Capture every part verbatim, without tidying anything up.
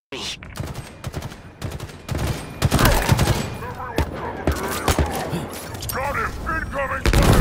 me. Got him! Incoming fire!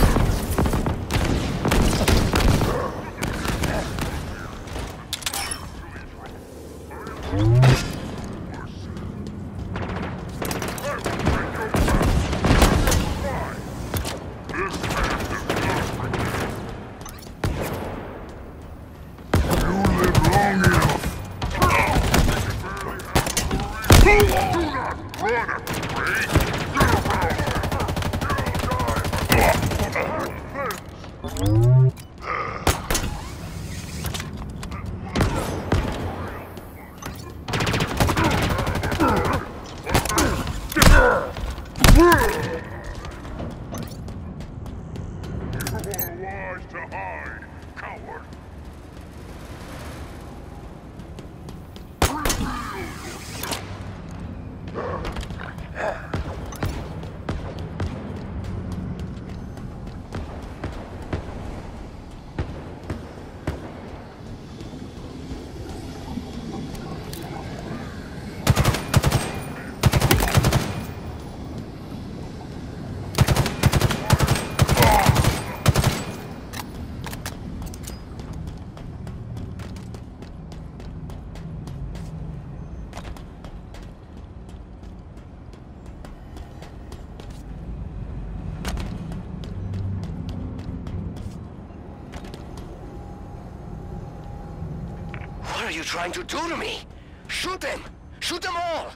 What are you trying to do to me? Shoot them! Shoot them all!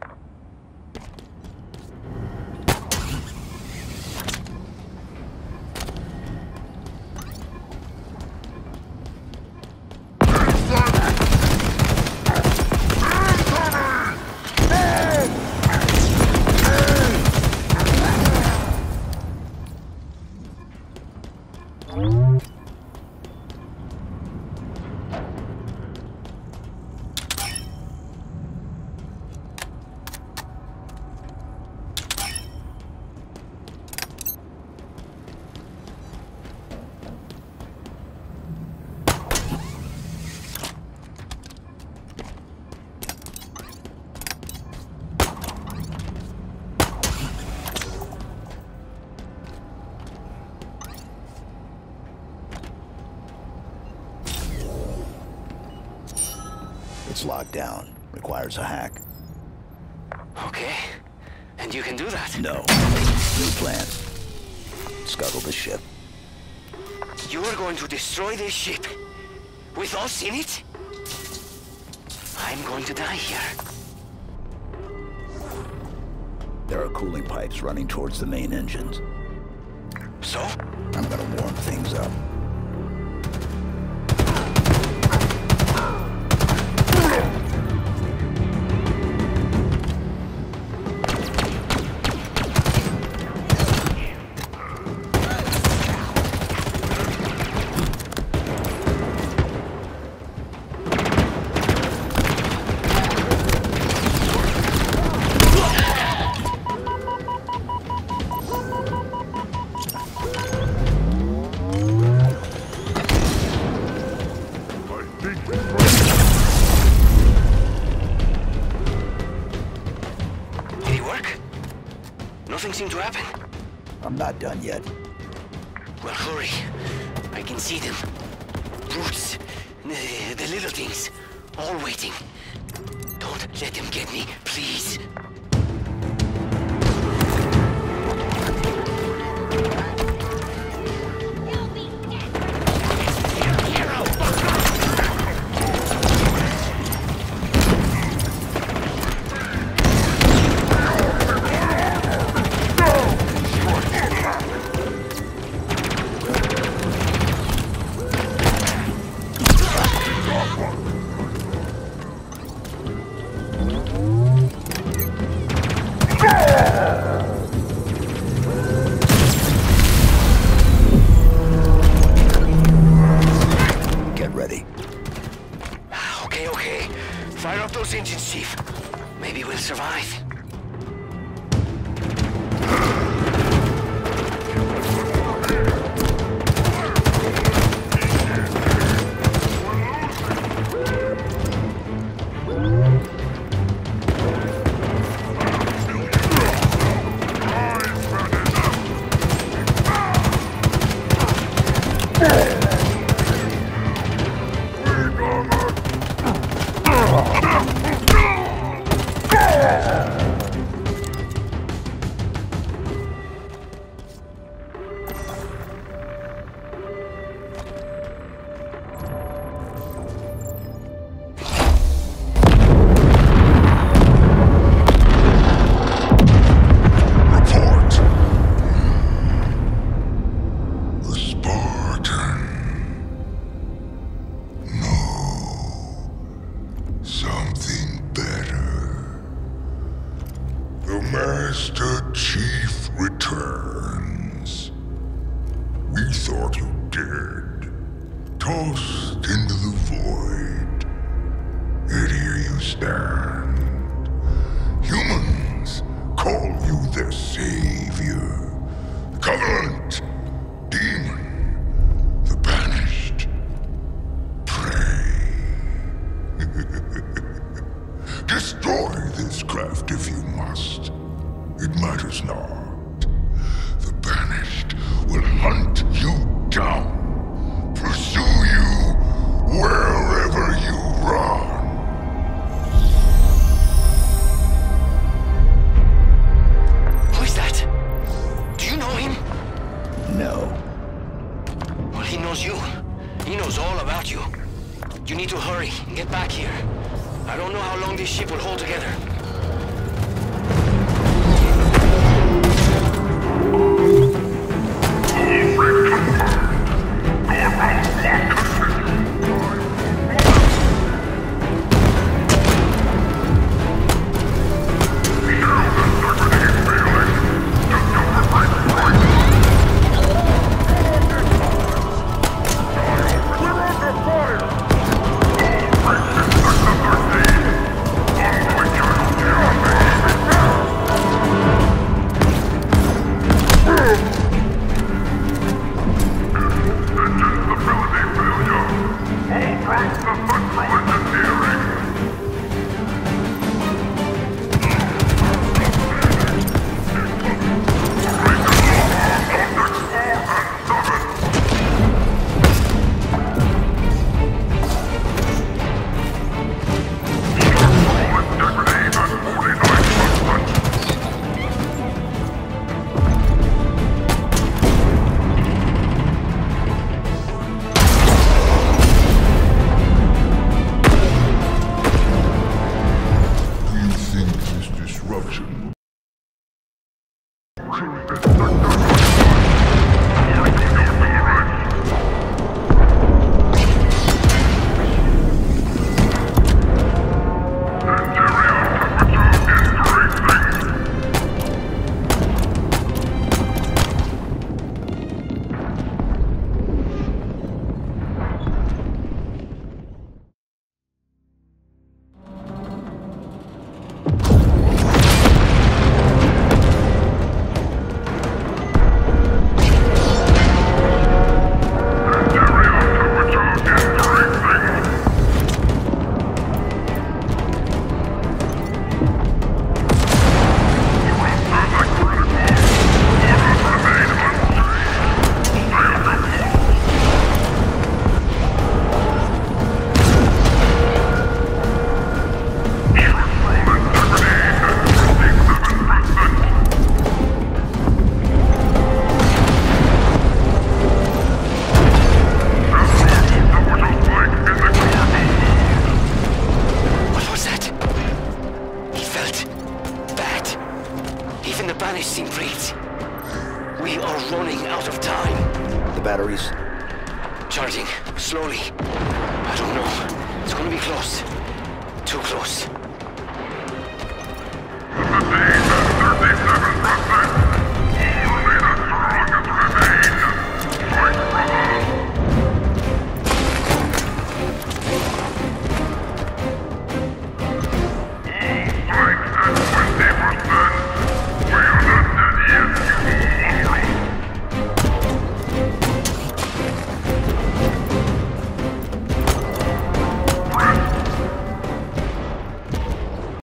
It's locked down. Requires a hack. Okay. And you can do that? No. New plan. Scuttle the ship. You are going to destroy this ship? With us in it? I'm going to die here. There are cooling pipes running towards the main engines. So? I'm gonna warm things up. Nothing seemed to happen. I'm not done yet. Well, hurry. I can see them. Brutes. The, the little things. All waiting. Don't let them get me, please. Fire up those engines, Chief. Maybe we'll survive. Master Chief returns. We thought you dead, tossed into the void. Yet here you stand. Humans call you their savior. Covenant, demon, the banished, prey. Destroy this craft if you must. It matters not. The banished will hunt you down, pursue you wherever you run. Who is that? Do you know him? No. Well, he knows you. He knows all about you. You need to hurry and get back here. I don't know how long this ship will hold together. Charging. Slowly. I don't know. It's gonna be close. Too close. All strength